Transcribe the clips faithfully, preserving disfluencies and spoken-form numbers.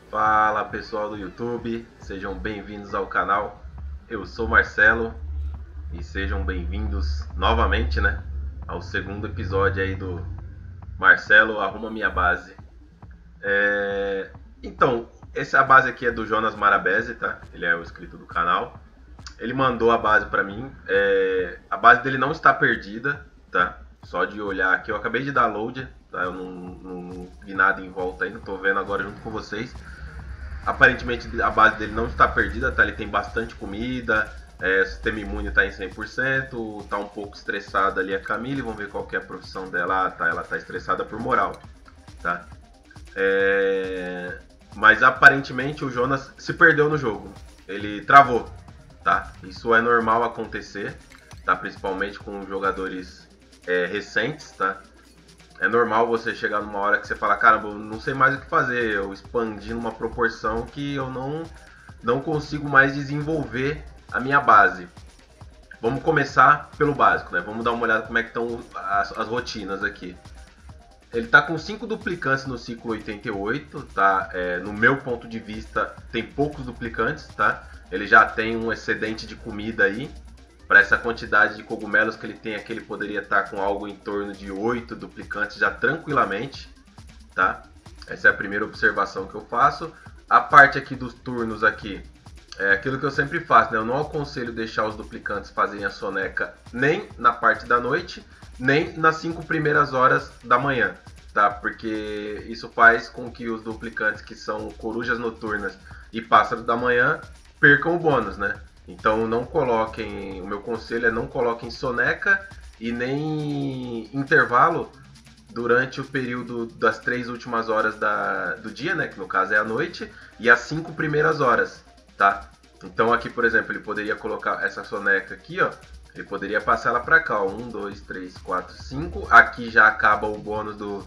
Fala pessoal do YouTube, sejam bem-vindos ao canal. Eu sou Marcelo e sejam bem-vindos novamente, né, ao segundo episódio aí do Marcelo Arruma Minha Base. É... Então, essa base aqui é do Jonas Marabese, tá? Ele é o inscrito do canal. Ele mandou a base pra mim. É... A base dele não está perdida, tá? Só de olhar aqui, eu acabei de dar load, tá? Eu não, não, não vi nada em volta ainda, tô vendo agora junto com vocês. Aparentemente a base dele não está perdida, tá? Ele tem bastante comida, é, o sistema imune está em cem por cento, tá um pouco estressada ali a Camille, vamos ver qual que é a profissão dela. Ah, tá, ela tá estressada por moral, tá? É... Mas aparentemente o Jonas se perdeu no jogo, ele travou, tá? Isso é normal acontecer, tá? Principalmente com jogadores é, recentes, tá? É normal você chegar numa hora que você fala, caramba, eu não sei mais o que fazer, eu expandi numa proporção que eu não, não consigo mais desenvolver a minha base. Vamos começar pelo básico, né? Vamos dar uma olhada como é que estão as, as rotinas aqui. Ele está com cinco duplicantes no ciclo oitenta e oito, tá? É, no meu ponto de vista, tem poucos duplicantes, tá? Ele já tem um excedente de comida aí. Para essa quantidade de cogumelos que ele tem aqui, ele poderia estar com algo em torno de oito duplicantes já tranquilamente, tá? Essa é a primeira observação que eu faço. A parte aqui dos turnos aqui, é aquilo que eu sempre faço, né? Eu não aconselho deixar os duplicantes fazerem a soneca nem na parte da noite, nem nas cinco primeiras horas da manhã, tá? Porque isso faz com que os duplicantes que são corujas noturnas e pássaros da manhã percam o bônus, né? Então não coloquem, o meu conselho é não coloquem soneca e nem intervalo durante o período das três últimas horas da, do dia, né, que no caso é a noite, e as cinco primeiras horas, tá? Então aqui, por exemplo, ele poderia colocar essa soneca aqui, ó, ele poderia passar ela para cá, ó, um, dois, três, quatro, cinco, aqui já acaba o bônus do,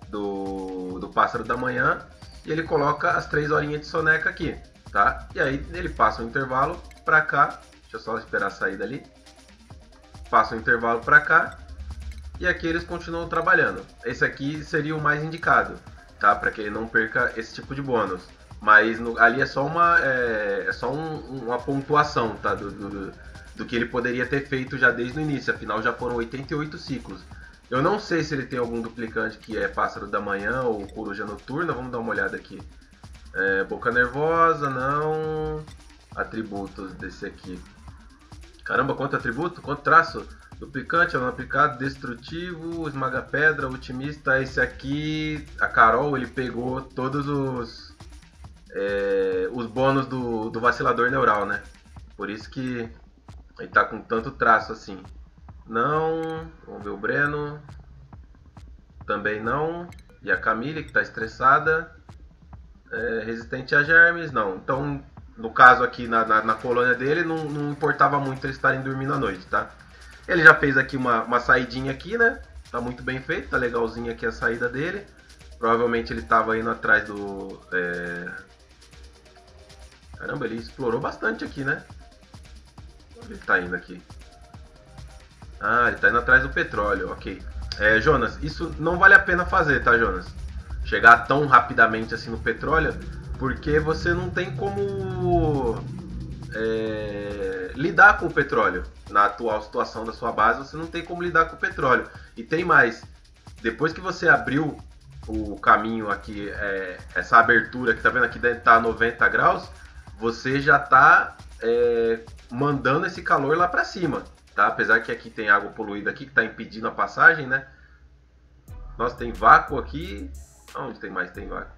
do, do pássaro da manhã, e ele coloca as três horinhas de soneca aqui, tá? E aí ele passa o intervalo para cá, deixa eu só esperar sair dali, passa o intervalo para cá e aqui eles continuam trabalhando. Esse aqui seria o mais indicado, tá? Para que ele não perca esse tipo de bônus. Mas no, ali é só uma é, é só um, uma pontuação, tá? Do, do, do que ele poderia ter feito já desde o início. Afinal já foram oitenta e oito ciclos. Eu não sei se ele tem algum duplicante que é pássaro da manhã ou coruja noturna. Vamos dar uma olhada aqui. É, boca nervosa, não. Atributos desse aqui. Caramba, quanto atributo? Quanto traço? Duplicante, aluno aplicado, destrutivo, esmaga pedra, otimista. Esse aqui, a Carol, ele pegou todos os é, os bônus do, do vacilador neural, né? Por isso que ele tá com tanto traço assim. Não, vamos ver o Breno. Também não. E a Camille, que tá estressada. É, resistente a germes, não. Então, no caso aqui na, na, na colônia dele, não, não importava muito eles estarem dormindo à noite, tá? Ele já fez aqui uma, uma saidinha aqui, né? Tá muito bem feito, tá legalzinho aqui a saída dele. Provavelmente ele tava indo atrás do... É... Caramba, ele explorou bastante aqui, né? Onde ele tá indo aqui? Ah, ele tá indo atrás do petróleo, ok. É, Jonas, isso não vale a pena fazer, tá, Jonas? Chegar tão rapidamente assim no petróleo, porque você não tem como é, lidar com o petróleo. Na atual situação da sua base, você não tem como lidar com o petróleo. E tem mais, depois que você abriu o caminho aqui, é, essa abertura que tá vendo aqui dentro tá a noventa graus, você já tá é, mandando esse calor lá para cima, tá? Apesar que aqui tem água poluída aqui que tá impedindo a passagem, né? Nossa, tem vácuo aqui. Onde tem mais? Tem vácuo.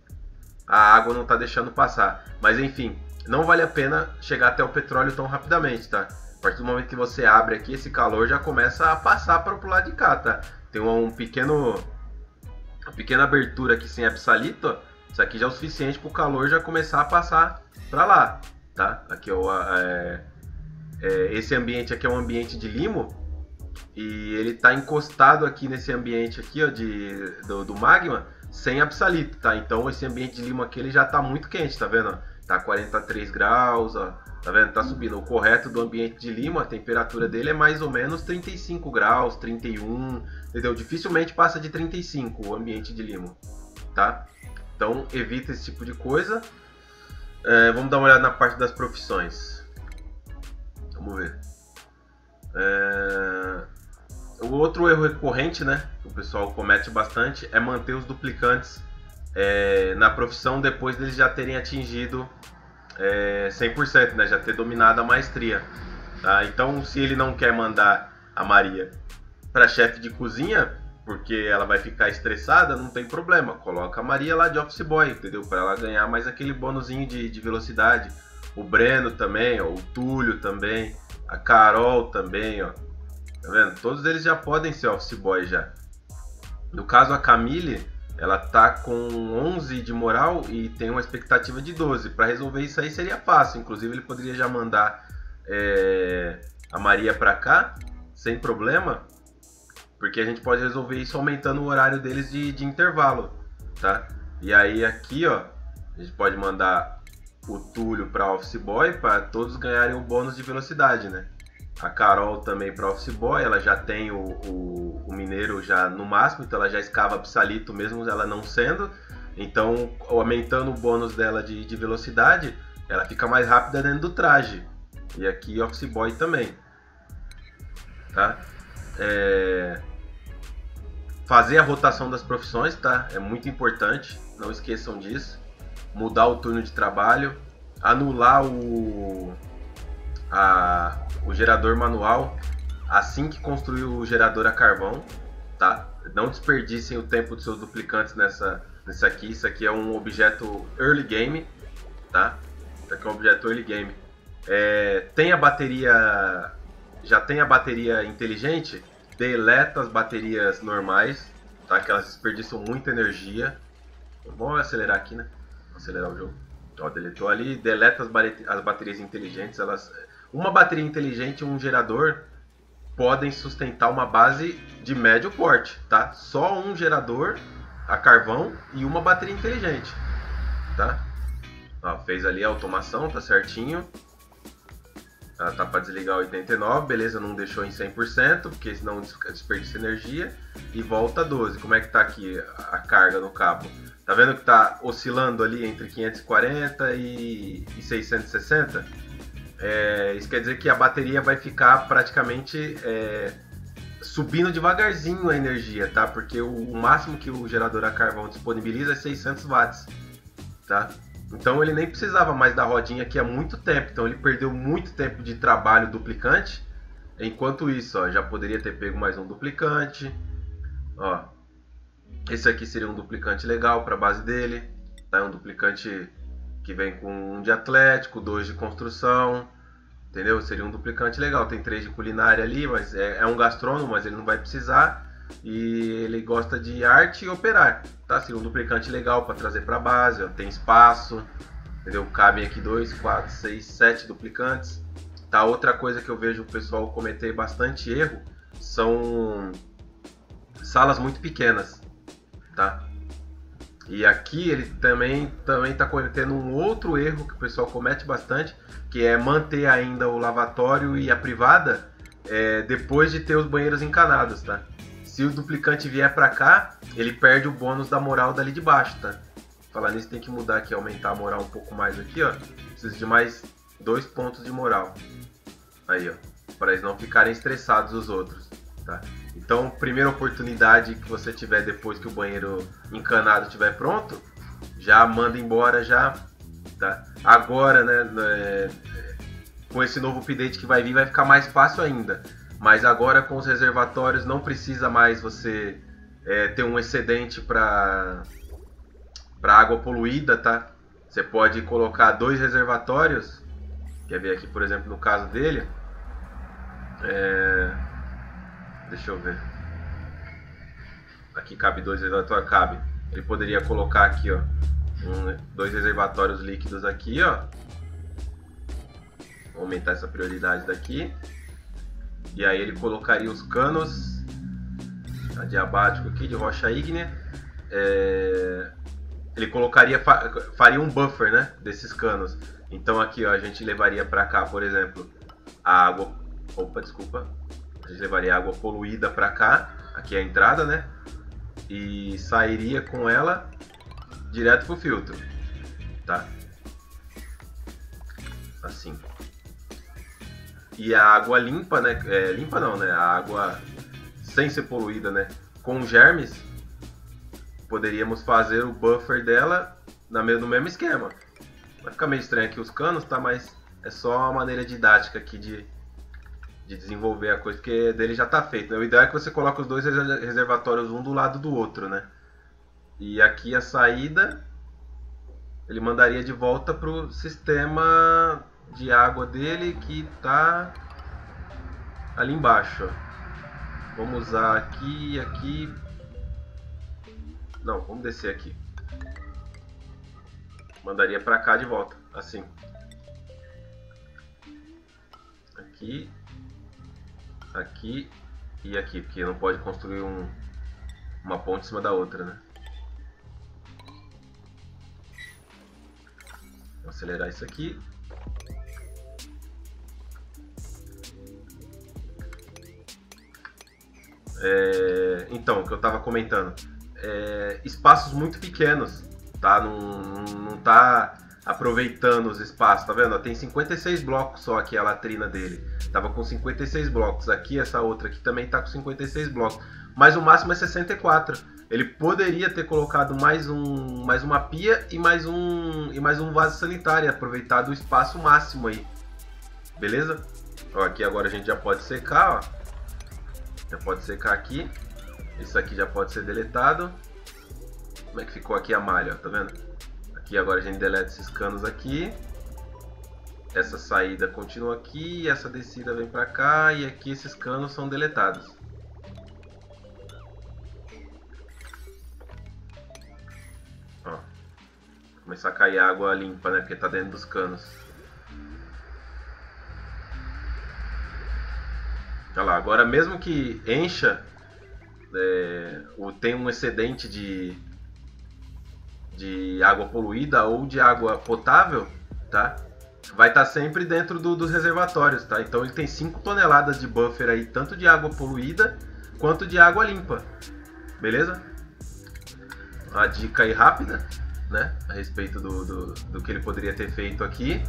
A água não tá deixando passar. Mas enfim, não vale a pena chegar até o petróleo tão rapidamente, tá? A partir do momento que você abre aqui, esse calor já começa a passar para o lado de cá, tá? Tem um pequeno... Uma pequena abertura aqui sem absalito, ó. Isso aqui já é o suficiente para o calor já começar a passar para lá, tá? Aqui, ó, é, é, esse ambiente aqui é um ambiente de limo. E ele tá encostado aqui nesse ambiente aqui, ó, de, do, do magma, sem absalito, tá? Então esse ambiente de limo aqui ele já tá muito quente, tá vendo? Tá quarenta e três graus, ó, tá vendo? Tá subindo. O correto do ambiente de limo, a temperatura dele é mais ou menos trinta e cinco graus, trinta e um, entendeu? Dificilmente passa de trinta e cinco o ambiente de limo, tá? Então evita esse tipo de coisa. É, vamos dar uma olhada na parte das profissões. Vamos ver. É... O outro erro recorrente, né, que o pessoal comete bastante, é manter os duplicantes é, na profissão depois deles já terem atingido é, cem por cento, né, já ter dominado a maestria. Tá? Então, se ele não quer mandar a Maria para chefe de cozinha, porque ela vai ficar estressada, não tem problema. Coloca a Maria lá de office boy, entendeu? Para ela ganhar mais aquele bônusinho de, de velocidade. O Breno também, ó, o Túlio também, a Carol também, ó. Tá vendo? Todos eles já podem ser office boy já. No caso, a Camille, ela tá com onze de moral e tem uma expectativa de doze. Para resolver isso aí seria fácil. Inclusive, ele poderia já mandar é, a Maria para cá, sem problema. Porque a gente pode resolver isso aumentando o horário deles de, de intervalo, tá? E aí aqui, ó, a gente pode mandar o Túlio para office boy para todos ganharem o bônus de velocidade, né? A Carol também para office boy, ela já tem o, o, o mineiro já no máximo, então ela já escava psalito mesmo ela não sendo. Então, aumentando o bônus dela de, de velocidade, ela fica mais rápida dentro do traje. E aqui office boy também, tá? É... Fazer a rotação das profissões, tá? É muito importante, não esqueçam disso. Mudar o turno de trabalho, anular o, a, o gerador manual assim que construir o gerador a carvão, tá? Não desperdicem o tempo dos seus duplicantes nessa, nessa aqui. Isso aqui é um objeto early game, tá? Isso aqui é um objeto early game. É, tem a bateria, já tem a bateria inteligente. Deleta as baterias normais, tá? Que elas desperdiçam muita energia. Vamos acelerar aqui, né? Vamos acelerar o jogo. Ó, deletou ali. Deleta as, as baterias inteligentes. Elas... Uma bateria inteligente e um gerador podem sustentar uma base de médio porte, tá? Só um gerador a carvão e uma bateria inteligente, tá? Ó, fez ali a automação, tá certinho. Ela tá para desligar oitenta e nove, beleza, não deixou em cem por cento, porque senão desperdiça energia. E volta doze. Como é que tá aqui a carga no cabo? Tá vendo que tá oscilando ali entre quinhentos e quarenta e seiscentos e sessenta? É, isso quer dizer que a bateria vai ficar praticamente é, subindo devagarzinho a energia, tá? Porque o, o máximo que o gerador a carvão disponibiliza é seiscentos watts, tá? Então ele nem precisava mais da rodinha aqui há muito tempo. Então ele perdeu muito tempo de trabalho duplicante. Enquanto isso, ó, já poderia ter pego mais um duplicante. Ó, esse aqui seria um duplicante legal para a base dele. Tá? Um duplicante que vem com um de atlético, dois de construção. Entendeu? Seria um duplicante legal. Tem três de culinária ali, mas é, é um gastrônomo, mas ele não vai precisar. E ele gosta de arte e operar, tá? Seria um duplicante legal para trazer para a base, ó. Tem espaço, entendeu? Cabem aqui dois, quatro, seis, sete duplicantes, tá? Outra coisa que eu vejo o pessoal cometer bastante erro são salas muito pequenas, tá? E aqui ele também também está cometendo um outro erro que o pessoal comete bastante, que é manter ainda o lavatório e a privada é, depois de ter os banheiros encanados, tá? Se o duplicante vier pra cá, ele perde o bônus da moral dali de baixo, tá? Falar nisso, tem que mudar aqui, aumentar a moral um pouco mais aqui, ó. Precisa de mais dois pontos de moral. Aí, ó. Para eles não ficarem estressados os outros, tá? Então, primeira oportunidade que você tiver depois que o banheiro encanado estiver pronto, já manda embora já, tá? Agora, né, é, com esse novo update que vai vir, vai ficar mais fácil ainda. Mas agora com os reservatórios não precisa mais você é, ter um excedente para para água poluída, tá? Você pode colocar dois reservatórios. Quer ver aqui, por exemplo, no caso dele? É... Deixa eu ver. Aqui cabe dois reservatórios, cabe. Ele poderia colocar aqui, ó, um, dois reservatórios líquidos aqui, ó. Vou aumentar essa prioridade daqui. E aí ele colocaria os canos adiabático aqui de rocha ígnea. É... Ele colocaria, faria um buffer, né, desses canos. Então aqui, ó, a gente levaria para cá, por exemplo, a água. Opa, desculpa. A gente levaria água poluída para cá. Aqui é a entrada, né? E sairia com ela direto pro filtro, tá? Assim. E a água limpa, né? É, limpa não, né? A água sem ser poluída, né? Com germes, poderíamos fazer o buffer dela no mesmo esquema. Vai ficar meio estranho aqui os canos, tá? Mas é só uma maneira didática aqui de, de desenvolver a coisa, porque dele já tá feito, né? O ideal é que você coloque os dois reservatórios um do lado do outro, né? E aqui a saída, ele mandaria de volta pro sistema de água dele que tá ali embaixo, ó. Vamos usar aqui e aqui. Não, vamos descer aqui. Mandaria pra cá de volta, assim. Aqui, aqui e aqui, porque não pode construir um, uma ponte em cima da outra, né? Vou acelerar isso aqui. É, então, o que eu estava comentando, é, espaços muito pequenos, tá? Não, não, não tá aproveitando os espaços, tá vendo? Tem cinquenta e seis blocos só aqui a latrina dele. Tava com cinquenta e seis blocos. Aqui, essa outra aqui também tá com cinquenta e seis blocos. Mas o máximo é sessenta e quatro. Ele poderia ter colocado mais, um, mais uma pia e mais um, e mais um vaso sanitário, aproveitado o espaço máximo aí. Beleza? Ó, aqui agora a gente já pode secar, ó. Já pode secar aqui. Isso aqui já pode ser deletado. Como é que ficou aqui a malha, ó, tá vendo? Aqui agora a gente deleta esses canos aqui. Essa saída continua aqui, essa descida vem pra cá e aqui esses canos são deletados. Ó, começar a cair água limpa, né? Porque tá dentro dos canos. Olha lá, agora mesmo que encha, é, ou tem um excedente de, de água poluída ou de água potável, tá? Vai estar sempre dentro do, dos reservatórios, tá? Então ele tem cinco toneladas de buffer aí, tanto de água poluída quanto de água limpa, beleza? Uma dica aí rápida, né? A respeito do, do, do que ele poderia ter feito aqui.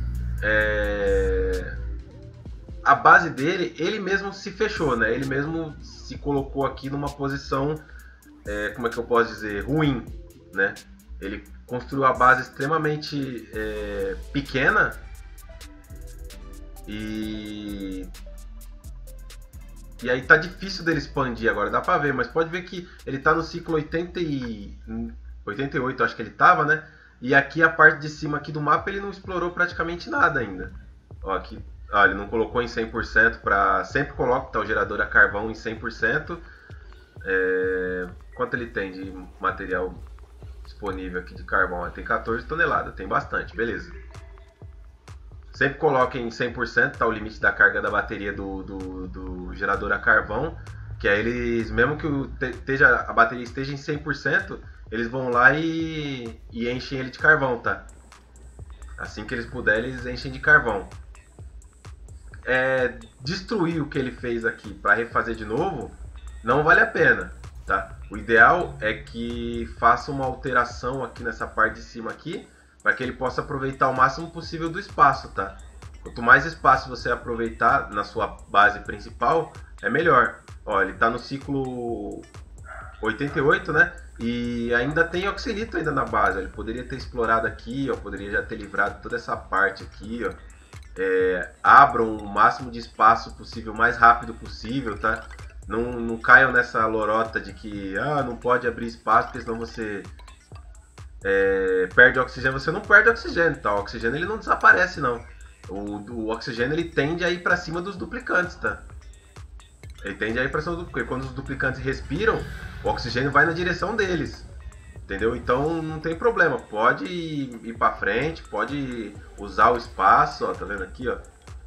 É... A base dele, ele mesmo se fechou, né? Ele mesmo se colocou aqui numa posição, é, como é que eu posso dizer, ruim, né? Ele construiu a base extremamente é, pequena e e aí tá difícil dele expandir agora, dá pra ver, mas pode ver que ele tá no ciclo oitenta e... oitenta e oito, acho que ele tava, né? E aqui a parte de cima aqui do mapa ele não explorou praticamente nada ainda. Ó, aqui, ó, ele não colocou em cem por cento para sempre coloca tá, o gerador a carvão em cem por cento. É... Quanto ele tem de material disponível aqui de carvão? Tem quatorze toneladas, tem bastante, beleza. Sempre coloquem em cem por cento, tá o limite da carga da bateria do, do, do gerador a carvão, que aí eles, mesmo que o, esteja, a bateria esteja em cem por cento, eles vão lá e, e enchem ele de carvão, tá? Assim que eles puderem, eles enchem de carvão. É, destruir o que ele fez aqui para refazer de novo, não vale a pena, tá? O ideal é que faça uma alteração aqui nessa parte de cima aqui, para que ele possa aproveitar o máximo possível do espaço, tá? Quanto mais espaço você aproveitar na sua base principal, é melhor. Ó, ele está no ciclo oitenta e oito, né? E ainda tem oxilito ainda na base. Ele poderia ter explorado aqui, ó, poderia já ter livrado toda essa parte aqui, ó. É, abram o máximo de espaço possível, o mais rápido possível, tá? Não, não caiam nessa lorota de que ah, não pode abrir espaço, porque senão você é, perde oxigênio. Você não perde oxigênio, tá? O oxigênio ele não desaparece, não. O, o oxigênio ele tende a ir para cima dos duplicantes, tá? Ele tende a ir para cima do porque quando os duplicantes respiram, o oxigênio vai na direção deles, entendeu? Então não tem problema, pode ir, ir para frente, pode usar o espaço, ó, tá vendo aqui, ó?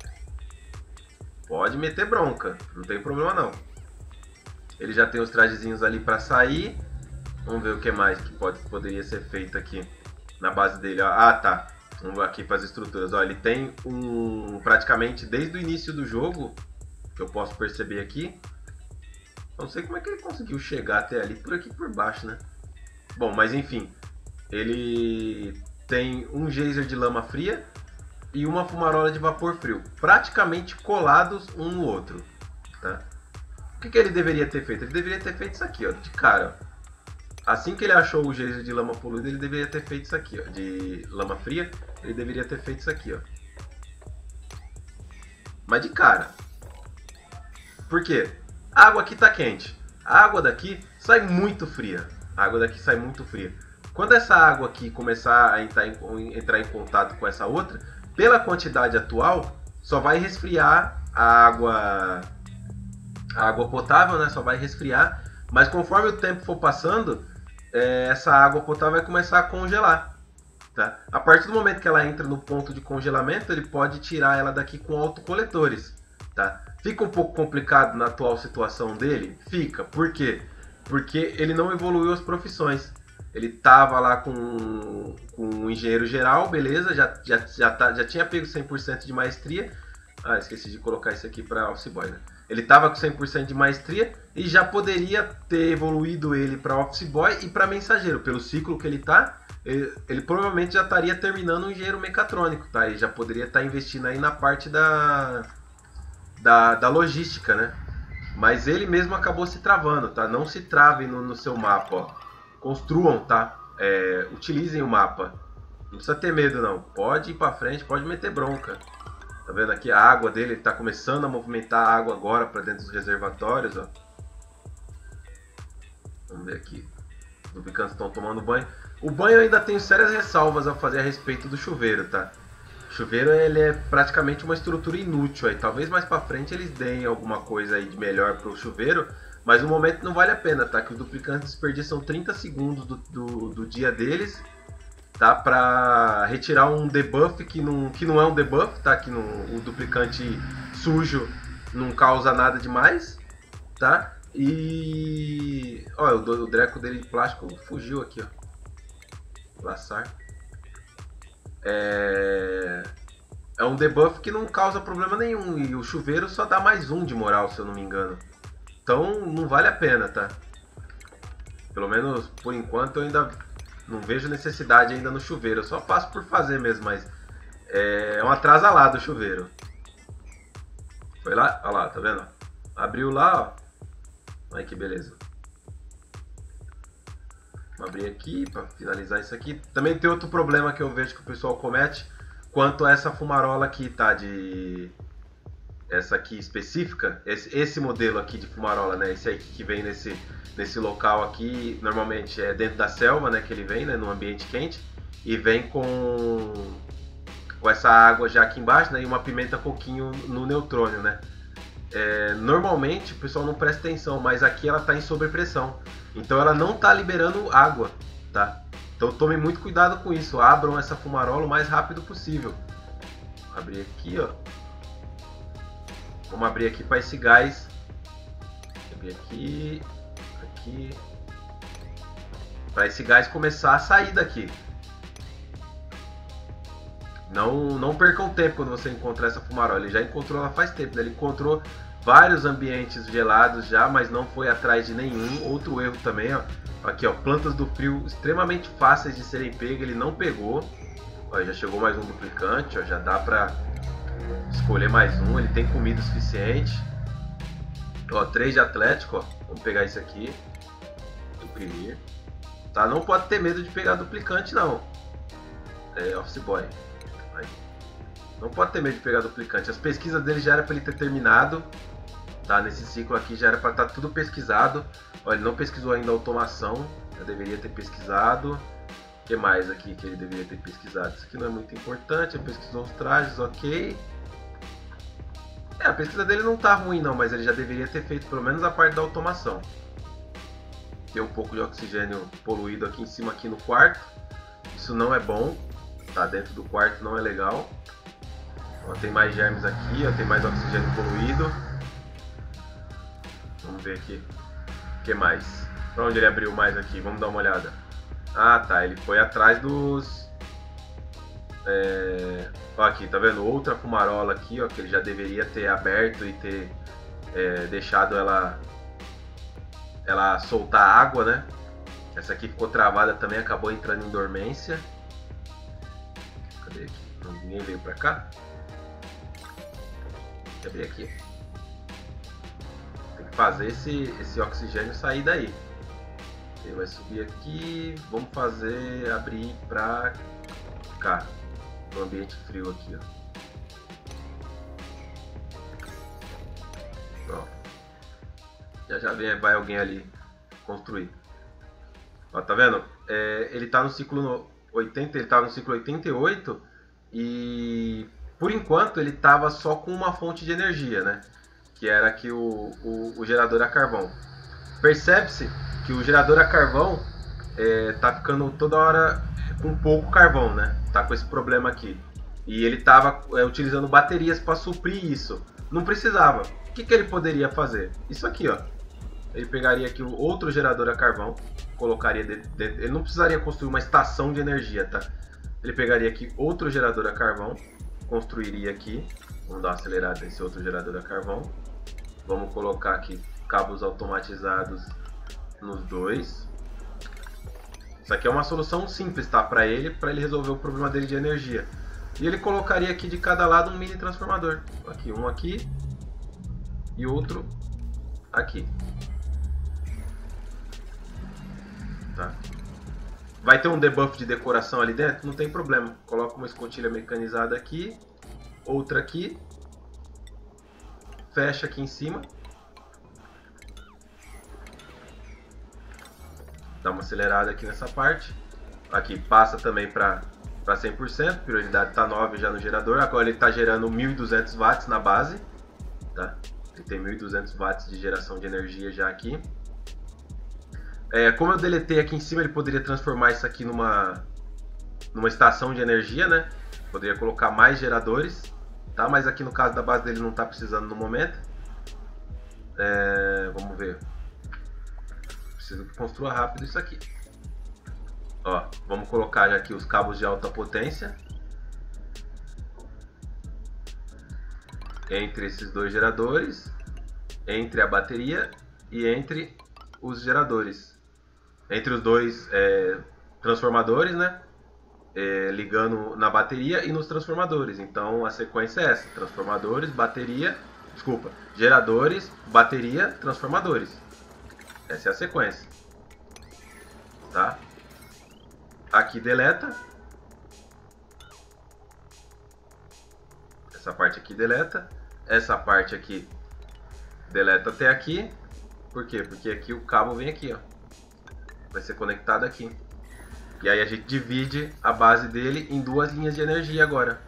Pode meter bronca, não tem problema não. Ele já tem os trajezinhos ali para sair. Vamos ver o que mais que pode, poderia ser feito aqui na base dele, ó. Ah, tá. Vamos aqui para as estruturas. Ó, ele tem um praticamente desde o início do jogo, que eu posso perceber aqui. Não sei como é que ele conseguiu chegar até ali por aqui por baixo, né? Bom, mas enfim, ele tem um geyser de lama fria e uma fumarola de vapor frio, praticamente colados um no outro, tá? O que, que ele deveria ter feito? Ele deveria ter feito isso aqui, ó, de cara. Ó. Assim que ele achou o geyser de lama poluída, ele deveria ter feito isso aqui, ó, de lama fria, ele deveria ter feito isso aqui, ó. Mas de cara. Por quê? A água aqui tá quente. A água daqui sai muito fria. A água daqui sai muito fria. Quando essa água aqui começar a entrar em, entrar em contato com essa outra, pela quantidade atual, só vai resfriar a água, a água potável, né? Só vai resfriar. Mas conforme o tempo for passando, é, essa água potável vai começar a congelar. Tá? A partir do momento que ela entra no ponto de congelamento, ele pode tirar ela daqui com autocoletores. Tá? Fica um pouco complicado na atual situação dele? Fica. Por quê? Porque ele não evoluiu as profissões. Ele estava lá com, com um engenheiro geral, beleza, já, já, já, tá, já tinha pego cem por cento de maestria. Ah, esqueci de colocar isso aqui para Office Boy, né? Ele estava com cem por cento de maestria e já poderia ter evoluído ele para Office Boy e para mensageiro. Pelo ciclo que ele está, ele, ele provavelmente já estaria terminando um engenheiro mecatrônico, tá? Ele já poderia estar tá investindo aí na parte da, da, da logística, né? Mas ele mesmo acabou se travando, tá? Não se travem no, no seu mapa, ó. Construam, tá? É, utilizem o mapa. Não precisa ter medo, não. Pode ir pra frente, pode meter bronca. Tá vendo aqui a água dele? Ele tá começando a movimentar a água agora para dentro dos reservatórios, ó. Vamos ver aqui. Os duplicantes estão tomando banho. O banho eu ainda tenho sérias ressalvas a fazer a respeito do chuveiro, tá? O chuveiro ele é praticamente uma estrutura inútil aí. Talvez mais pra frente eles deem alguma coisa aí de melhor pro chuveiro. Mas no momento não vale a pena, tá? Que os duplicantes desperdiçam trinta segundos do, do, do dia deles, tá? Pra retirar um debuff que não, que não é um debuff, tá? Que não, o duplicante sujo não causa nada demais, tá? E... Olha, o, o Dreco dele de plástico fugiu aqui, ó. Laçar. É... É um debuff que não causa problema nenhum. E o chuveiro só dá mais um de moral, se eu não me engano. Então não vale a pena, tá? Pelo menos por enquanto eu ainda não vejo necessidade ainda no chuveiro. Eu só faço por fazer mesmo, mas é um atrasalado o chuveiro. Foi lá? Olha lá, tá vendo? Abriu lá, ó. Olha que beleza. Vou abrir aqui para finalizar isso aqui. Também tem outro problema que eu vejo que o pessoal comete quanto a essa fumarola aqui, tá? De... Essa aqui específica, esse, esse modelo aqui de fumarola, né? Esse aqui que vem nesse, nesse local aqui, normalmente é dentro da selva, né? Que ele vem, né? No ambiente quente. E vem com, com essa água já aqui embaixo, né? E uma pimenta coquinho no neutrônio, né? É, normalmente o pessoal não presta atenção, mas aqui ela está em sobrepressão. Então ela não está liberando água, tá? Então tome muito cuidado com isso. Abram essa fumarola o mais rápido possível. Vou abrir aqui, ó. Vamos abrir aqui para esse gás. Abrir aqui, aqui, para esse gás começar a sair daqui. Não, não percam tempo quando você encontrar essa fumarola. Ele já encontrou ela faz tempo, né? Ele encontrou vários ambientes gelados já, mas não foi atrás de nenhum. Outro erro também, ó. Aqui, ó, plantas do frio extremamente fáceis de serem pegas. Ele não pegou. Ó, já chegou mais um duplicante, ó. Já dá para escolher mais um, ele tem comida suficiente. Ó, três de atlético, ó. Vamos pegar isso aqui. Imprimir. Tá, não pode ter medo de pegar duplicante, não. É, Office Boy. Aí. Não pode ter medo de pegar duplicante. As pesquisas dele já era para ele ter terminado. Tá, nesse ciclo aqui já era para estar tudo pesquisado. Ó, ele não pesquisou ainda a automação. Já deveria ter pesquisado. O que mais aqui que ele deveria ter pesquisado? Isso aqui não é muito importante. Ele pesquisou os trajes, ok. É, a pesquisa dele não tá ruim não, mas ele já deveria ter feito pelo menos a parte da automação. Tem um pouco de oxigênio poluído aqui em cima, aqui no quarto. Isso não é bom, tá? Dentro do quarto não é legal. Ó, tem mais germes aqui, ó, tem mais oxigênio poluído. Vamos ver aqui. O que mais? Pra onde ele abriu mais aqui? Vamos dar uma olhada. Ah, tá. Ele foi atrás dos... É... Ó, aqui, tá vendo? Outra fumarola aqui, ó, que ele já deveria ter aberto e ter é, deixado ela ela soltar água, né? Essa aqui ficou travada também, acabou entrando em dormência. Cadê aqui? Não, ninguém veio pra cá? Deixa eu abrir aqui. Tem que fazer esse, esse oxigênio sair daí. Ele vai subir aqui. Vamos fazer abrir pra cá. No ambiente frio aqui, ó. Pronto. Já já vem, vai alguém ali construir. Ó, tá vendo? É, ele tá no ciclo oitenta, ele tá no ciclo oitenta e oito e por enquanto ele tava só com uma fonte de energia, né? Que era aqui o, o, o gerador a carvão. Percebe-se que o gerador a carvão é, tá ficando toda hora com pouco carvão, né? Tá com esse problema aqui. E ele tava é, utilizando baterias para suprir isso. Não precisava. O que, que ele poderia fazer? Isso aqui, ó. Ele pegaria aqui o outro gerador a carvão, colocaria dentro, dentro, ele não precisaria construir uma estação de energia, tá? Ele pegaria aqui outro gerador a carvão, construiria aqui, vamos dar uma acelerada nesse outro gerador a carvão, vamos colocar aqui cabos automatizados nos dois. Isso aqui é uma solução simples, tá? Para ele, para ele resolver o problema dele de energia. E ele colocaria aqui de cada lado um mini transformador, aqui um aqui e outro aqui. Tá. Vai ter um debuff de decoração ali dentro? Não tem problema. Coloca uma escotilha mecanizada aqui, outra aqui, fecha aqui em cima, dá uma acelerada aqui nessa parte. Aqui passa também para para cem por cento, prioridade está nove já no gerador. Agora ele está gerando mil e duzentos watts na base, tá? Ele tem mil e duzentos watts de geração de energia já aqui. É, como eu deletei aqui em cima, ele poderia transformar isso aqui numa, numa estação de energia, né? Poderia colocar mais geradores, tá? Mas aqui no caso da base dele não está precisando no momento. É, vamos ver. Preciso que construa rápido isso aqui. Ó, vamos colocar já aqui os cabos de alta potência entre esses dois geradores, entre a bateria e entre os geradores. Entre os dois é, transformadores, né? É, ligando na bateria e nos transformadores. Então a sequência é essa: transformadores, bateria, desculpa, geradores, bateria, transformadores. Essa é a sequência, tá? Aqui deleta. Essa parte aqui deleta. Essa parte aqui deleta até aqui. Por quê? Porque aqui o cabo vem aqui, ó. Vai ser conectado aqui. E aí a gente divide a base dele em duas linhas de energia agora.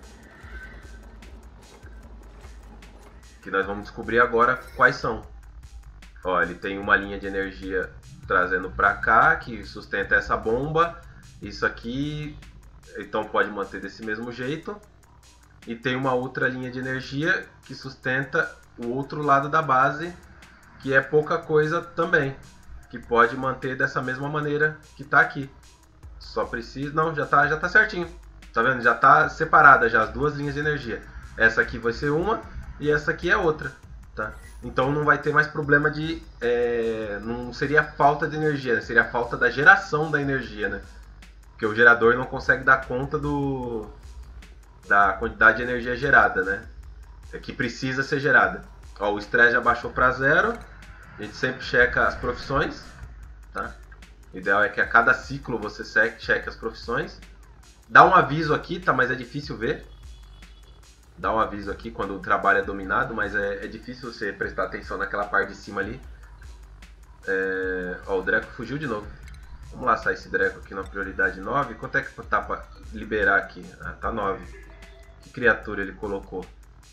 Que nós vamos descobrir agora quais são. Ó, ele tem uma linha de energia trazendo para cá, que sustenta essa bomba. Isso aqui, então pode manter desse mesmo jeito. E tem uma outra linha de energia que sustenta o outro lado da base, que é pouca coisa também, que pode manter dessa mesma maneira que está aqui. Só precisa... Não, já está já tá certinho. Tá vendo? Já está separada já as duas linhas de energia. Essa aqui vai ser uma e essa aqui é outra, tá? Então não vai ter mais problema de... É, não seria falta de energia, né? Seria falta da geração da energia, né? Porque o gerador não consegue dar conta do, da quantidade de energia gerada, né? É que precisa ser gerada. Ó, o estresse já baixou para zero. A gente sempre checa as profissões, tá? O ideal é que a cada ciclo você cheque as profissões. Dá um aviso aqui, tá? Mas é difícil ver. Dá um aviso aqui quando o trabalho é dominado, mas é, é difícil você prestar atenção naquela parte de cima ali. É... Ó, o Dreco fugiu de novo. Vamos laçar esse Dreco aqui na prioridade nove. Quanto é que tá para liberar aqui? Ah, tá nove. Que criatura ele colocou?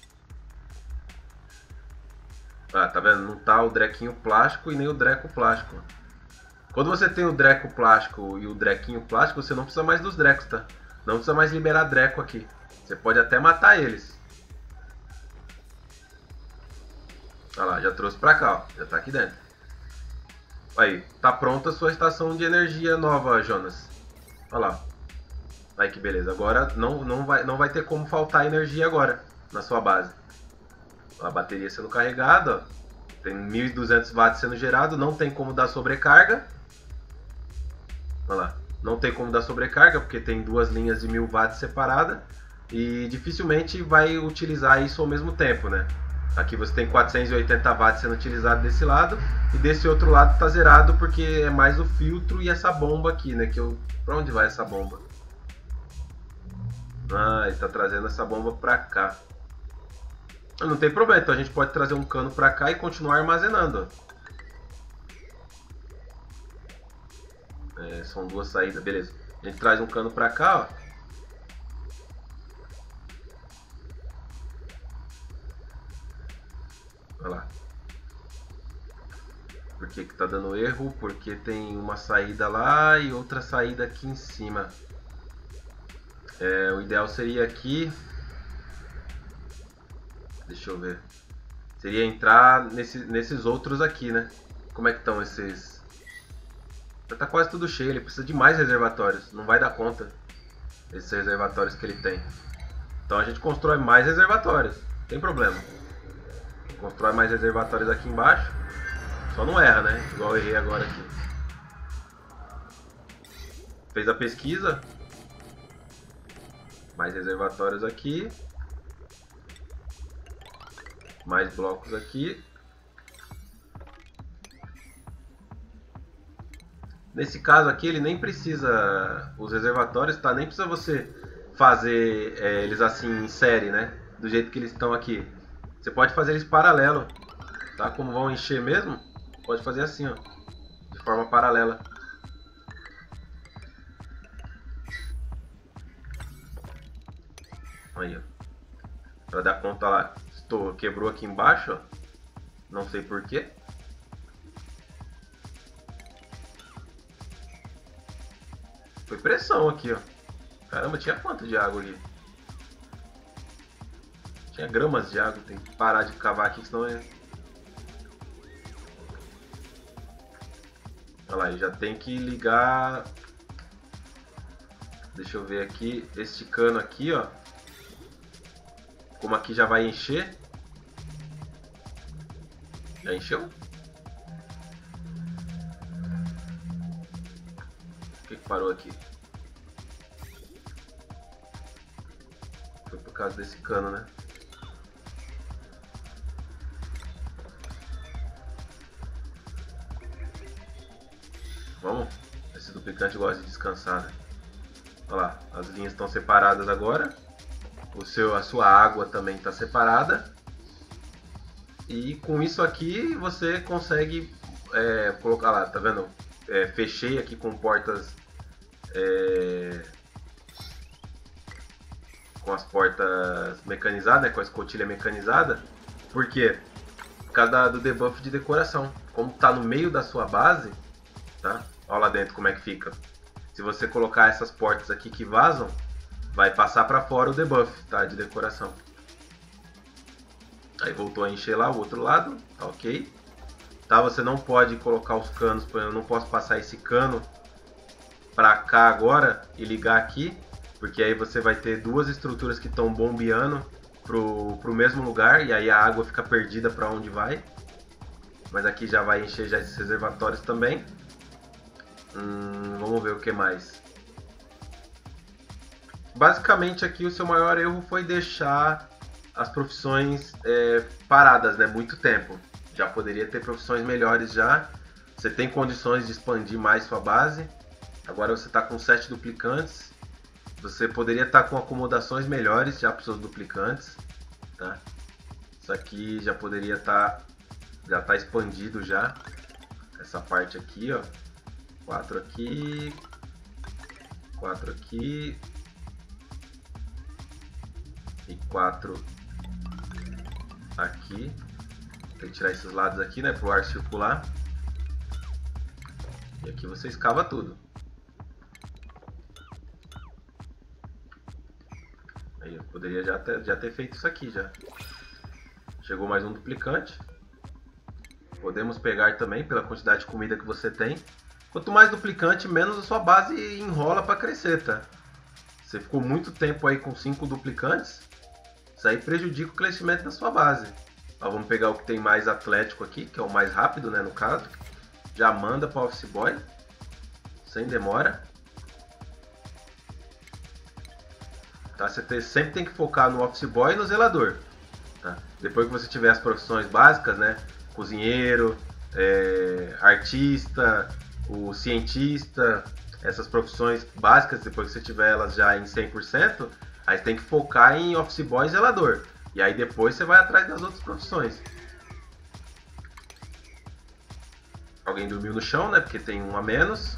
Ah, tá vendo? Não tá o Drequinho plástico e nem o Dreco plástico. Quando você tem o Dreco plástico e o Drequinho plástico, você não precisa mais dos Drecos, tá? Não precisa mais liberar Dreco aqui. Você pode até matar eles. Olha lá, já trouxe pra cá, ó. Já tá aqui dentro. Aí, tá pronta a sua estação de energia nova, Jonas. Olha lá. Aí que beleza. Agora não, não, vai, não vai ter como faltar energia agora na sua base. A bateria sendo carregada, ó. Tem mil e duzentos watts sendo gerado, não tem como dar sobrecarga. Olha lá. Não tem como dar sobrecarga, porque tem duas linhas de mil watts separadas. E dificilmente vai utilizar isso ao mesmo tempo, né? Aqui você tem quatrocentos e oitenta watts sendo utilizado desse lado. E desse outro lado tá zerado, porque é mais o filtro e essa bomba aqui, né? Que eu... Pra onde vai essa bomba? Ah, ele tá trazendo essa bomba pra cá. Não tem problema, então a gente pode trazer um cano pra cá e continuar armazenando. É, são duas saídas, beleza. A gente traz um cano pra cá, ó. Olha lá. Por que que tá dando erro? Porque tem uma saída lá e outra saída aqui em cima. É, o ideal seria aqui. Deixa eu ver. Seria entrar nesse, nesses outros aqui, né? Como é que estão esses... Já tá quase tudo cheio, ele precisa de mais reservatórios. Não vai dar conta esses reservatórios que ele tem. Então a gente constrói mais reservatórios. Não tem problema. Constrói mais reservatórios aqui embaixo. Só não erra, né? Igual eu errei agora aqui. Fez a pesquisa. Mais reservatórios aqui. Mais blocos aqui. Nesse caso aqui ele nem precisa, os reservatórios, tá? Nem precisa você fazer é, eles assim em série, né? Do jeito que eles estão aqui. Você pode fazer eles paralelo, tá? Como vão encher mesmo, pode fazer assim, ó, de forma paralela. Aí, ó. Pra dar conta lá, estou, quebrou aqui embaixo, ó. Não sei porquê. Foi pressão aqui, ó. Caramba, tinha quanto de água ali? Tinha gramas de água. Tem que parar de cavar aqui, senão é... Olha lá, já tem que ligar... Deixa eu ver aqui. Este cano aqui, ó. Como aqui já vai encher. Já encheu? Por que que parou aqui? Foi por causa desse cano, né? Vamos? Esse duplicante gosta de descansar, né? Olha lá, as linhas estão separadas agora. O seu, a sua água também está separada. E com isso aqui você consegue é, colocar lá, tá vendo? É, fechei aqui com portas... É, com as portas mecanizadas, né, com a escotilha mecanizada. Por quê? Por causa do debuff de decoração. Como está no meio da sua base, tá? Olha lá dentro como é que fica. Se você colocar essas portas aqui que vazam, vai passar para fora o debuff, tá, de decoração. Aí voltou a encher lá o outro lado, tá ok. Tá, você não pode colocar os canos, eu não posso passar esse cano para cá agora e ligar aqui, porque aí você vai ter duas estruturas que estão bombeando pro, pro mesmo lugar e aí a água fica perdida para onde vai. Mas aqui já vai encher já esses reservatórios também. Hum, vamos ver o que mais. Basicamente aqui o seu maior erro foi deixar as profissões é, paradas, né? Muito tempo. Já poderia ter profissões melhores já. Você tem condições de expandir mais sua base. Agora você está com sete duplicantes. Você poderia estar tá com acomodações melhores já para os seus duplicantes, tá? Isso aqui já poderia estar tá, já tá expandido já. Essa parte aqui, ó. Quatro aqui. Quatro aqui. E quatro aqui. Tem que tirar esses lados aqui, né, para o ar circular. E aqui você escava tudo. Aí eu poderia já ter, já ter feito isso aqui já. Chegou mais um duplicante. Podemos pegar também pela quantidade de comida que você tem. Quanto mais duplicante, menos a sua base enrola para crescer, tá? Você ficou muito tempo aí com cinco duplicantes. Isso aí prejudica o crescimento da sua base. Ó, vamos pegar o que tem mais atlético aqui, que é o mais rápido, né, no caso. Já manda para o Office Boy. sem demora. Tá? Você tem, sempre tem que focar no office boy e no zelador. Tá? Depois que você tiver as profissões básicas, né? Cozinheiro, é, artista, o cientista, essas profissões básicas, depois que você tiver elas já em cem por cento, aí você tem que focar em office boy e zelador. E aí depois você vai atrás das outras profissões. Alguém dormiu no chão, né? Porque tem um a menos.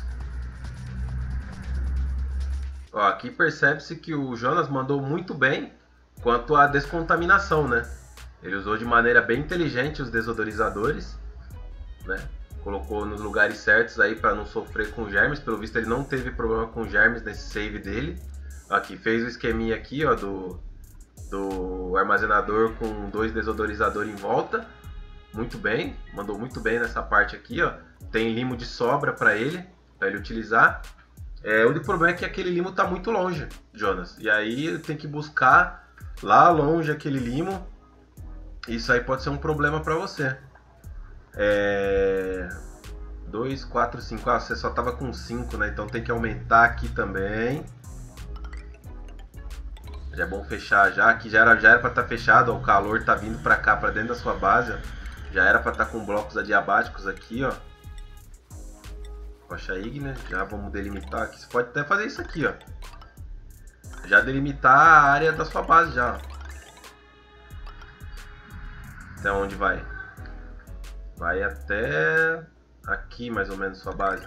Ó, aqui percebe-se que o Jonas mandou muito bem quanto à descontaminação, né? Ele usou de maneira bem inteligente os desodorizadores, né? Colocou nos lugares certos aí para não sofrer com germes. Pelo visto ele não teve problema com germes nesse save dele. Aqui fez o esqueminha aqui, ó, do, do armazenador com dois desodorizadores em volta. Muito bem, mandou muito bem nessa parte aqui, ó. Tem limo de sobra para ele, para ele utilizar. É, o único problema é que aquele limo está muito longe, Jonas. E aí tem que buscar lá longe aquele limo. Isso aí pode ser um problema para você. É... dois, quatro, cinco. Ah, você só estava com cinco, né? Então tem que aumentar aqui também. Já é bom fechar já. Aqui já era, já era para estar tá fechado. Ó, o calor está vindo para cá, para dentro da sua base. Ó. Já era para estar tá com blocos adiabáticos aqui, ó. Rocha ígnea, já vamos delimitar aqui. Você pode até fazer isso aqui, ó. Já delimitar a área da sua base já. Até onde vai? Vai até aqui mais ou menos sua base.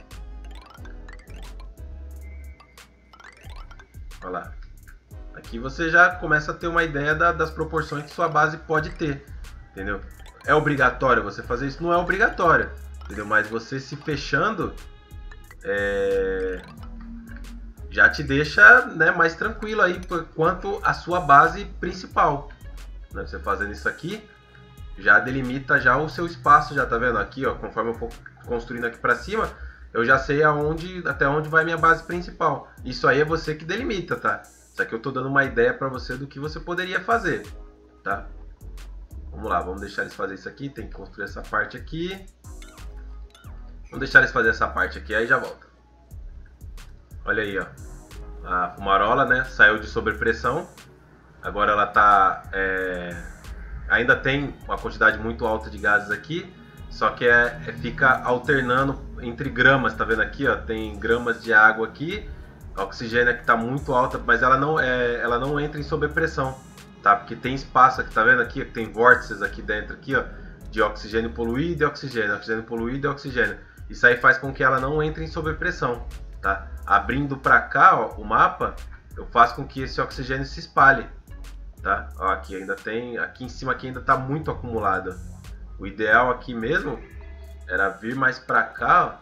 Olha lá. Aqui você já começa a ter uma ideia da, das proporções que sua base pode ter. Entendeu? É obrigatório você fazer isso? Não é obrigatório. Entendeu? Mas você se fechando é... já te deixa, né, mais tranquilo aí quanto à sua base principal. Né? Você fazendo isso aqui já delimita já o seu espaço, já tá vendo aqui, ó, conforme eu for construindo aqui para cima, eu já sei aonde, até onde vai minha base principal. Isso aí é você que delimita, tá? Isso aqui eu tô dando uma ideia para você do que você poderia fazer, tá? Vamos lá, vamos deixar eles fazer isso aqui, tem que construir essa parte aqui. Vamos deixar eles fazer essa parte aqui, aí já volta. Olha aí, ó. A fumarola, né, saiu de sobrepressão. Agora ela tá... É... ainda tem uma quantidade muito alta de gases aqui. Só que é, é, fica alternando entre gramas, tá vendo aqui, ó? Tem gramas de água aqui. A oxigênio aqui tá muito alta, mas ela não, é, ela não entra em sobrepressão, tá? Porque tem espaço aqui, tá vendo aqui? Tem vórtices aqui dentro, aqui, ó. De oxigênio poluído e oxigênio, oxigênio poluído e oxigênio. Isso aí faz com que ela não entre em sobrepressão, tá? Abrindo para cá, ó, o mapa, eu faço com que esse oxigênio se espalhe, tá? Ó, aqui ainda tem, aqui em cima aqui ainda está muito acumulado. O ideal aqui mesmo era vir mais para cá,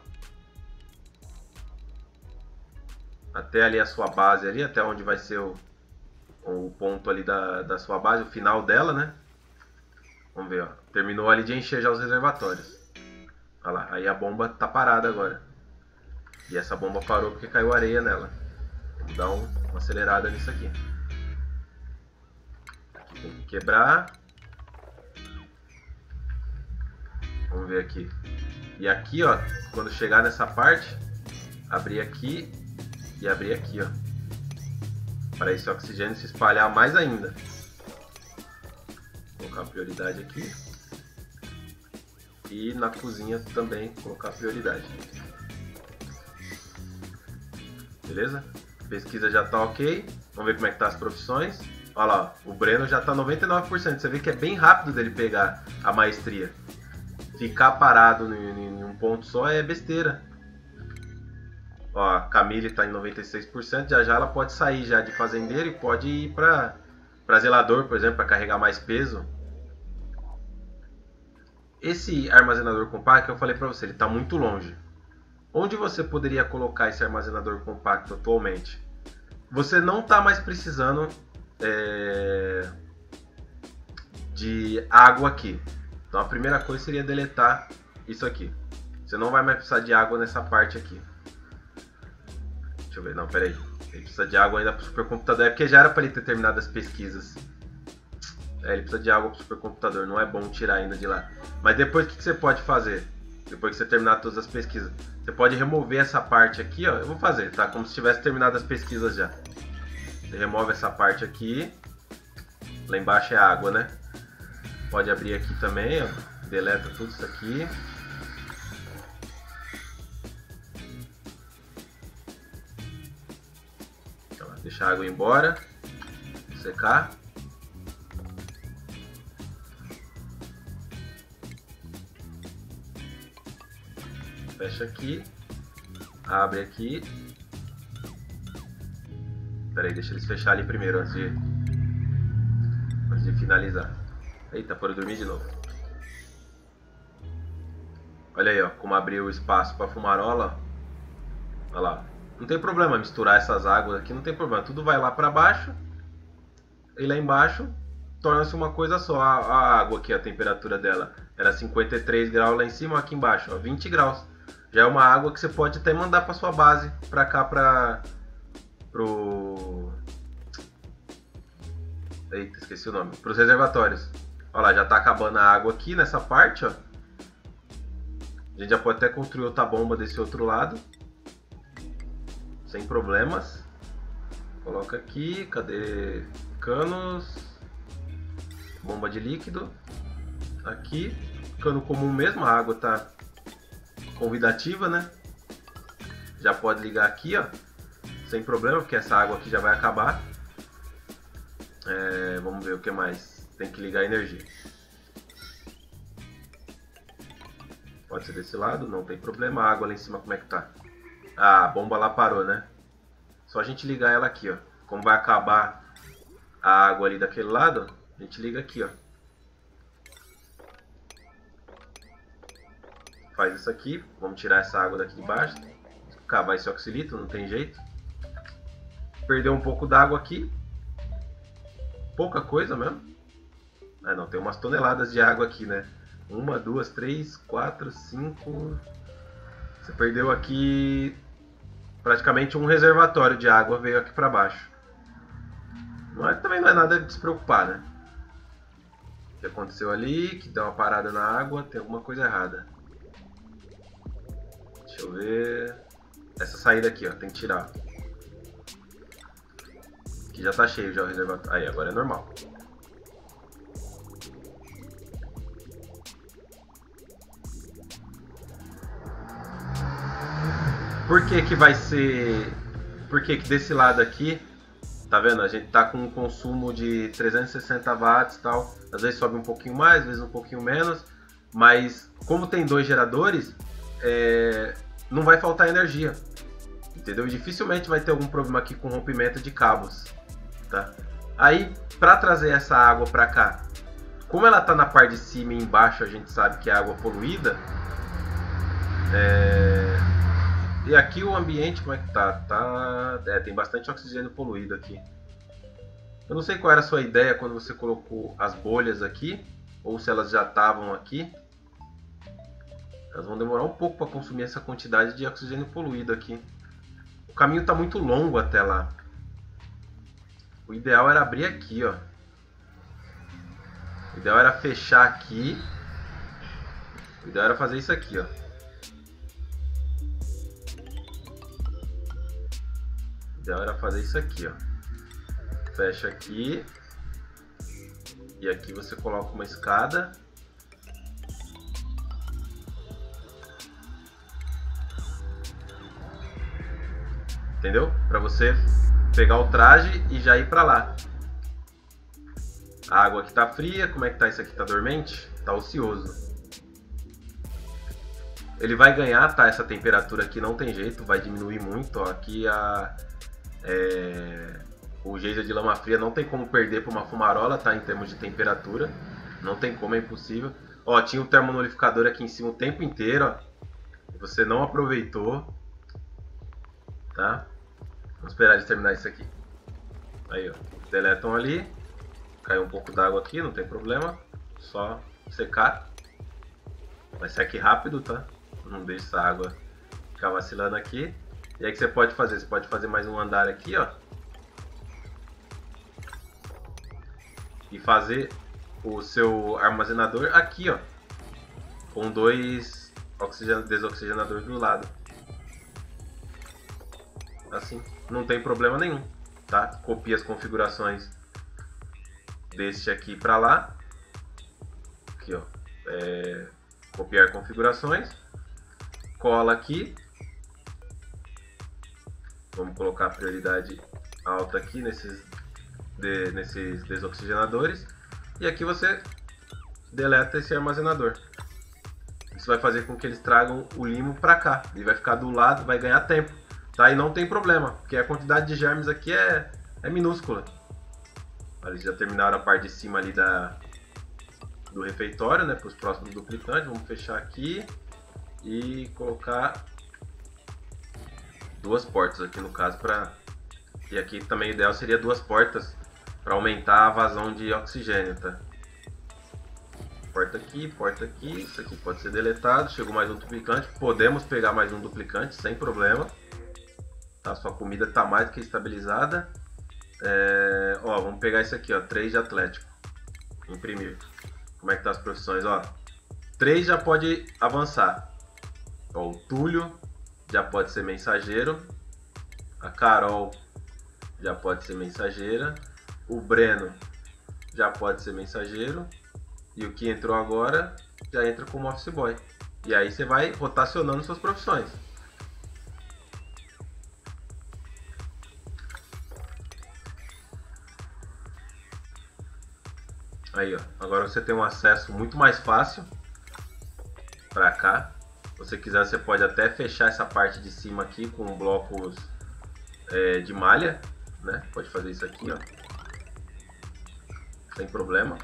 ó, até ali a sua base ali, até onde vai ser o, o ponto ali da, da sua base, o final dela, né? Vamos ver, ó. Terminou ali de encher já os reservatórios. Olha lá, aí a bomba tá parada agora. E essa bomba parou porque caiu areia nela. Vamos dar um, uma acelerada nisso aqui. Aqui tem que quebrar. Vamos ver aqui. E aqui, ó, quando chegar nessa parte, abrir aqui e abrir aqui, ó. Para esse oxigênio se espalhar mais ainda. Vou colocar a prioridade aqui. E na cozinha também colocar prioridade. Beleza? Pesquisa já tá ok. Vamos ver como é que tá as profissões. Olha lá, o Breno já tá noventa e nove por cento. Você vê que é bem rápido dele pegar a maestria. Ficar parado em um ponto só é besteira. Ó, a Camille tá em noventa e seis por cento. Já já ela pode sair já de fazendeiro e pode ir para para zelador, por exemplo, para carregar mais peso. Esse armazenador compacto que eu falei para você, ele está muito longe. Onde você poderia colocar esse armazenador compacto atualmente? Você não está mais precisando é, de água aqui. Então a primeira coisa seria deletar isso aqui. Você não vai mais precisar de água nessa parte aqui. Deixa eu ver, não, peraí. Ele precisa de água ainda para o supercomputador, é porque já era para ele ter terminado as pesquisas. É, ele precisa de água para o supercomputador, não é bom tirar ainda de lá. Mas depois o que, que você pode fazer? Depois que você terminar todas as pesquisas. Você pode remover essa parte aqui, ó. Eu vou fazer, tá? Como se tivesse terminado as pesquisas já. Você remove essa parte aqui. Lá embaixo é água, né? Pode abrir aqui também, ó. Deleta tudo isso aqui. Então, deixa a água ir embora. Secar. Fecha aqui. Abre aqui. Espera aí, deixa eles fecharem ali primeiro antes de, antes de finalizar. Eita, foram dormir de novo. Olha aí, ó, como abriu o espaço para fumarola. Olha lá. Não tem problema misturar essas águas aqui, não tem problema. Tudo vai lá para baixo. E lá embaixo torna-se uma coisa só. A, a água aqui, a temperatura dela era cinquenta e três graus lá em cima, aqui embaixo, ó, vinte graus. Já é uma água que você pode até mandar para sua base, para cá, para pro... Eita, esqueci o nome. Para os reservatórios. Olha lá, já está acabando a água aqui nessa parte, ó. A gente já pode até construir outra bomba desse outro lado. Sem problemas. Coloca aqui, cadê canos? Bomba de líquido. Aqui, cano comum mesmo, a água está convidativa, né? Já pode ligar aqui, ó. Sem problema, porque essa água aqui já vai acabar. É, vamos ver o que mais. Tem que ligar a energia. Pode ser desse lado, não tem problema. A água lá em cima, como é que tá? Ah, a bomba lá parou, né? Só a gente ligar ela aqui, ó. Como vai acabar a água ali daquele lado, a gente liga aqui, ó. Faz isso aqui. Vamos tirar essa água daqui de baixo. Cavar esse oxilito, não tem jeito. Perdeu um pouco d'água aqui. Pouca coisa mesmo. Ah, não, tem umas toneladas de água aqui, né? Uma, duas, três, quatro, cinco... Você perdeu aqui praticamente um reservatório de água, veio aqui para baixo. Mas também não é nada de se preocupar, né? O que aconteceu ali, que deu uma parada na água, tem alguma coisa errada. Deixa eu ver... Essa saída aqui, ó, tem que tirar. Aqui já tá cheio já o reservatório. Aí, agora é normal. Por que que vai ser... Por que que desse lado aqui, tá vendo? A gente tá com um consumo de trezentos e sessenta watts e tal. Às vezes sobe um pouquinho mais, às vezes um pouquinho menos. Mas como tem dois geradores, é... não vai faltar energia. Entendeu? E dificilmente vai ter algum problema aqui com rompimento de cabos. Tá? Aí, para trazer essa água para cá, como ela tá na parte de cima e embaixo, a gente sabe que é água poluída. É... E aqui o ambiente, como é que tá? tá... É, tem bastante oxigênio poluído aqui. Eu não sei qual era a sua ideia quando você colocou as bolhas aqui, ou se elas já estavam aqui. Elas vão demorar um pouco para consumir essa quantidade de oxigênio poluído aqui. O caminho está muito longo até lá. O ideal era abrir aqui, ó. O ideal era fechar aqui. O ideal era fazer isso aqui, ó. O ideal era fazer isso aqui, ó. Fecha aqui. E aqui você coloca uma escada. Entendeu? Para você pegar o traje e já ir para lá. A água aqui tá fria. Como é que tá isso aqui? Tá dormente? Tá ocioso. Ele vai ganhar, tá? Essa temperatura aqui não tem jeito. Vai diminuir muito, ó. Aqui a... É... O geyser de lama fria não tem como perder para uma fumarola, tá? Em termos de temperatura. Não tem como, é impossível. Ó, tinha o termonolificador aqui em cima o tempo inteiro, ó. Você não aproveitou. Tá? Vamos esperar eles terminar isso aqui. Aí, ó. Deletam ali. Caiu um pouco d'água aqui, não tem problema. Só secar. Vai ser aqui rápido, tá? Não deixa essa água ficar vacilando aqui. E aí o que você pode fazer? Você pode fazer mais um andar aqui, ó. E fazer o seu armazenador aqui, ó. Com dois oxigen... desoxigenador do lado. Assim, não tem problema nenhum, tá? Copia as configurações deste aqui para lá. Aqui, ó. É... Copiar configurações. Cola aqui. Vamos colocar a prioridade alta aqui nesses, de... nesses desoxigenadores. E aqui você deleta esse armazenador. Isso vai fazer com que eles tragam o limo para cá. Ele vai ficar do lado, vai ganhar tempo. Tá? E não tem problema, porque a quantidade de germes aqui é, é minúscula. Eles já terminaram a parte de cima ali da, do refeitório, né? Para os próximos duplicantes. Vamos fechar aqui e colocar duas portas aqui no caso. Pra... E aqui também o ideal seria duas portas para aumentar a vazão de oxigênio, tá? Porta aqui, porta aqui, isso aqui pode ser deletado. Chegou mais um duplicante, podemos pegar mais um duplicante sem problema. Tá, sua comida está mais do que estabilizada. É, ó, vamos pegar isso aqui, ó, três de atlético. Imprimir. Como é que tá as profissões, ó? três já pode avançar. Ó, o Túlio já pode ser mensageiro. A Carol já pode ser mensageira. O Breno já pode ser mensageiro. E o que entrou agora já entra como office boy. E aí você vai rotacionando suas profissões. Aí, ó. Agora você tem um acesso muito mais fácil para cá. Se você quiser, você pode até fechar essa parte de cima aqui com blocos é, de malha, né? Pode fazer isso aqui, ó. Sem problema.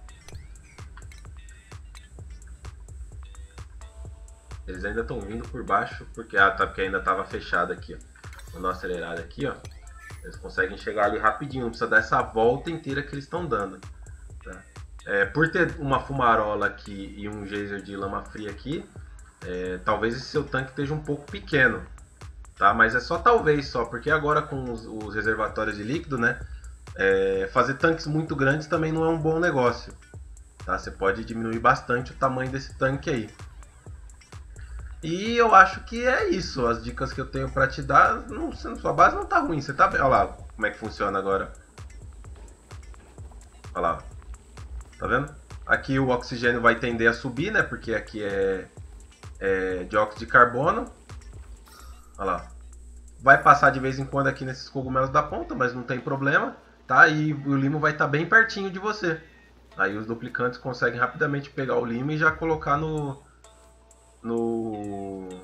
Eles ainda estão vindo por baixo, porque, ah, tá, porque ainda estava fechado aqui, ó. Vou dar uma acelerada aqui, ó. Eles conseguem chegar ali rapidinho, não precisa dar essa volta inteira que eles estão dando. Tá? É, por ter uma fumarola aqui e um geyser de lama fria aqui, é, talvez esse seu tanque esteja um pouco pequeno, tá? Mas é só talvez só, porque agora com os, os reservatórios de líquido, né, é, fazer tanques muito grandes também não é um bom negócio, tá? Você pode diminuir bastante o tamanho desse tanque aí. E eu acho que é isso, as dicas que eu tenho para te dar. Não, sua base não tá ruim, você tá bem. Olha lá como é que funciona agora. Olha lá. Tá vendo? Aqui o oxigênio vai tender a subir, né? Porque aqui é, é dióxido de carbono. Olha lá. Vai passar de vez em quando aqui nesses cogumelos da ponta, mas não tem problema, tá? E o limo vai estar bem pertinho de você. Aí os duplicantes conseguem rapidamente pegar o limo e já colocar no no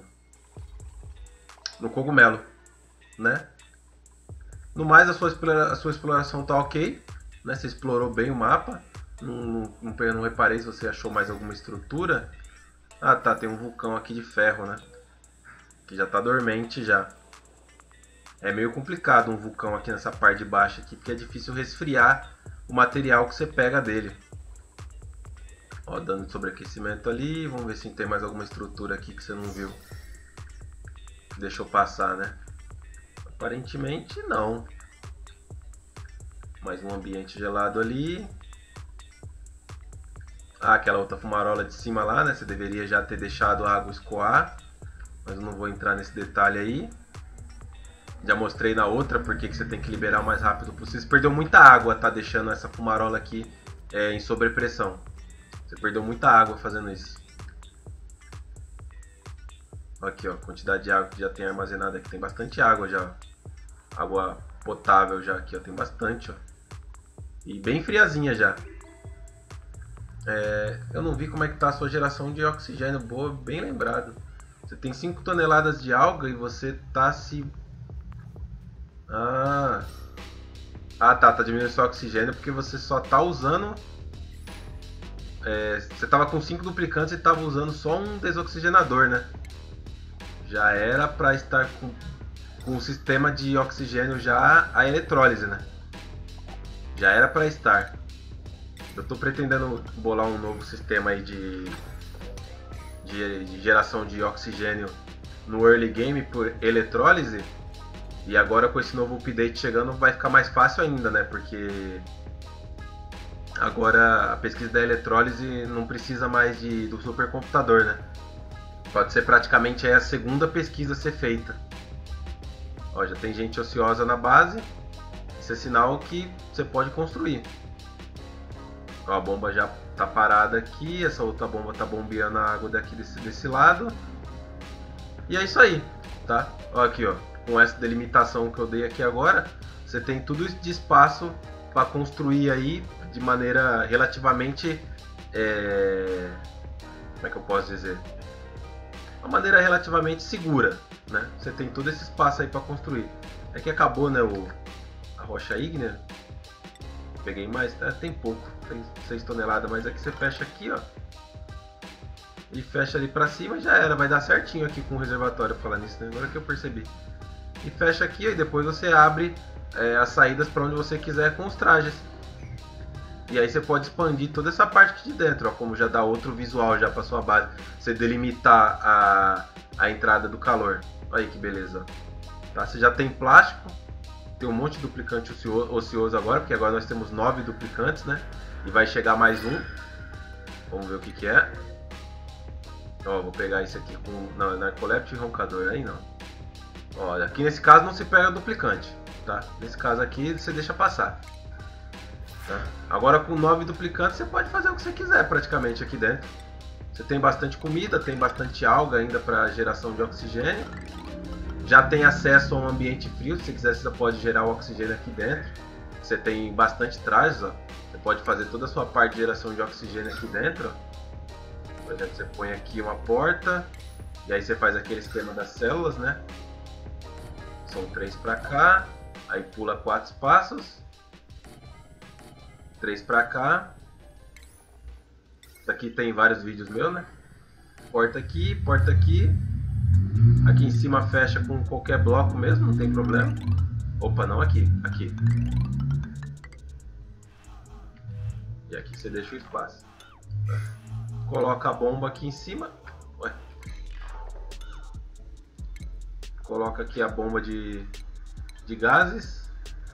no cogumelo, né? No mais, a sua, a sua exploração tá ok, né? Você explorou bem o mapa. Não, não, não reparei se você achou mais alguma estrutura. Ah, tá, tem um vulcão aqui de ferro, né? Que já tá dormente já. É meio complicado um vulcão aqui nessa parte de baixo aqui, porque é difícil resfriar o material que você pega dele. Ó, dano de sobreaquecimento ali. Vamos ver se tem mais alguma estrutura aqui que você não viu. Deixou passar, né? Aparentemente não. Mais um ambiente gelado ali. Ah, aquela outra fumarola de cima lá, né? Você deveria já ter deixado a água escoar. Mas eu não vou entrar nesse detalhe aí. Já mostrei na outra porque que você tem que liberar o mais rápido possível. Você perdeu muita água, tá? Deixando essa fumarola aqui é, em sobrepressão. Você perdeu muita água fazendo isso. Aqui, ó, a quantidade de água que já tem armazenada aqui. Tem bastante água já. Água potável já aqui, ó. Tem bastante, ó. E bem friazinha já. É, eu não vi como é que tá a sua geração de oxigênio. Boa, bem lembrado. Você tem cinco toneladas de alga e você tá se... Ah, ah tá, tá diminuindo seu oxigênio porque você só tá usando... É, você tava com cinco duplicantes e tava usando só um desoxigenador, né? Já era para estar com, com o sistema de oxigênio já a eletrólise, né? Já era para estar. Eu tô pretendendo bolar um novo sistema aí de, de, de geração de oxigênio no early game por eletrólise. E agora com esse novo update chegando vai ficar mais fácil ainda, né? Porque agora a pesquisa da eletrólise não precisa mais de, do supercomputador, né? Pode ser praticamente aí a segunda pesquisa a ser feita. Ó, já tem gente ociosa na base. Isso é sinal que você pode construir. Ó, a bomba já tá parada aqui. Essa outra bomba tá bombeando a água daqui desse, desse lado. E é isso aí, tá? Ó, aqui, ó. Com essa delimitação que eu dei aqui agora, você tem tudo isso de espaço para construir aí de maneira relativamente... É... Como é que eu posso dizer? Uma maneira relativamente segura, né? Você tem todo esse espaço aí para construir. É que acabou, né, o, a rocha ígnea. Peguei mais, é, tem pouco, tem seis toneladas, mas aqui você fecha aqui, ó. E fecha ali para cima e já era, vai dar certinho aqui com o reservatório, falar nisso, né? Agora que eu percebi. E fecha aqui e depois você abre é, as saídas para onde você quiser com os trajes. E aí você pode expandir toda essa parte aqui de dentro, ó, como já dá outro visual já para sua base. Você delimitar a, a entrada do calor. Olha aí que beleza. Tá? Você já tem plástico, tem um monte de duplicante ocioso, ocioso agora, porque agora nós temos nove duplicantes, né? E vai chegar mais um. Vamos ver o que que é. Ó, vou pegar esse aqui com não, narcoleptic e roncador, aí não. Olha, aqui nesse caso não se pega duplicante, tá? Nesse caso aqui você deixa passar. Tá? Agora com nove duplicantes você pode fazer o que você quiser praticamente aqui dentro. Você tem bastante comida, tem bastante alga ainda para geração de oxigênio. Já tem acesso a um ambiente frio, se você quiser você pode gerar o oxigênio aqui dentro. Você tem bastante trajes, ó. Você pode fazer toda a sua parte de geração de oxigênio aqui dentro. Ó. Por exemplo, você põe aqui uma porta e aí você faz aquele esquema das células, né? São três para cá, aí pula quatro espaços. Três pra cá. Isso aqui tem vários vídeos meus, né? Porta aqui, porta aqui. Aqui em cima fecha com qualquer bloco mesmo, não tem problema. Opa, não aqui, aqui. E aqui você deixa o espaço. Coloca a bomba aqui em cima. Ué. Coloca aqui a bomba de, de gases.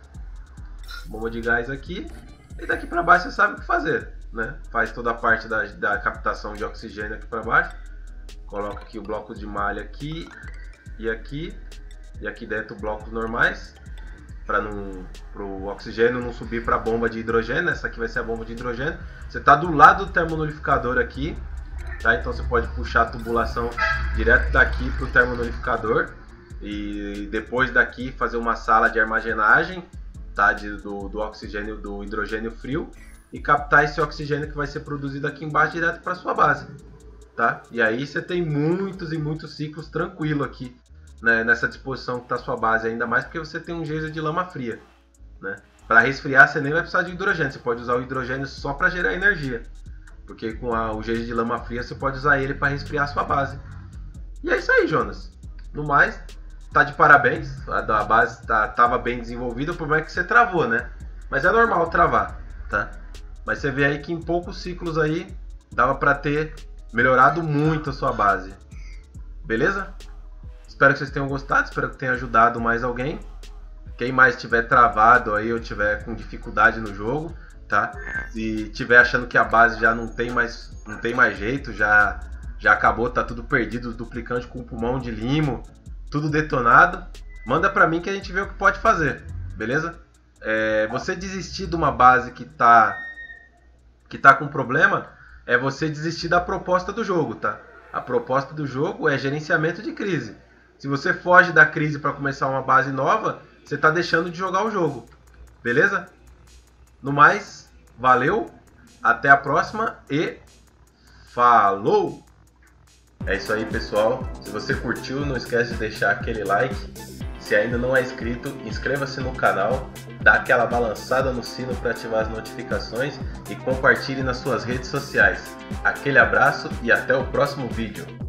Bomba de gás aqui. E daqui para baixo você sabe o que fazer, né? Faz toda a parte da, da captação de oxigênio aqui para baixo. Coloca aqui o bloco de malha aqui e aqui. E aqui dentro blocos normais. Para o oxigênio não subir para a bomba de hidrogênio. Essa aqui vai ser a bomba de hidrogênio. Você está do lado do termonolificador aqui. Tá? Então você pode puxar a tubulação direto daqui para o termonolificador. E depois daqui fazer uma sala de armazenagem. Tá, de, do, do oxigênio, do hidrogênio frio e captar esse oxigênio que vai ser produzido aqui embaixo direto para sua base, tá? E aí você tem muitos e muitos ciclos tranquilo aqui, né, nessa disposição que está sua base, ainda mais porque você tem um geyser de lama fria, né? Para resfriar você nem vai precisar de hidrogênio, você pode usar o hidrogênio só para gerar energia, porque com a, o geyser de lama fria você pode usar ele para resfriar a sua base. E é isso aí, Jonas. No mais, tá de parabéns, a da base tá, tava bem desenvolvida, o problema é que você travou, né? Mas é normal travar, tá? Mas você vê aí que em poucos ciclos aí dava para ter melhorado muito a sua base. Beleza? Espero que vocês tenham gostado, espero que tenha ajudado mais alguém. Quem mais tiver travado aí ou tiver com dificuldade no jogo, tá? Se tiver achando que a base já não tem mais, não tem mais jeito, já, já acabou, tá tudo perdido, os duplicantes com pulmão de limo, tudo detonado, manda pra mim que a gente vê o que pode fazer, beleza? É, você desistir de uma base que tá, que tá com problema, é você desistir da proposta do jogo, tá? A proposta do jogo é gerenciamento de crise. Se você foge da crise para começar uma base nova, você tá deixando de jogar o jogo, beleza? No mais, valeu, até a próxima e falou! É isso aí, pessoal. Se você curtiu, não esquece de deixar aquele like. Se ainda não é inscrito, inscreva-se no canal, dá aquela balançada no sino para ativar as notificações e compartilhe nas suas redes sociais. Aquele abraço e até o próximo vídeo.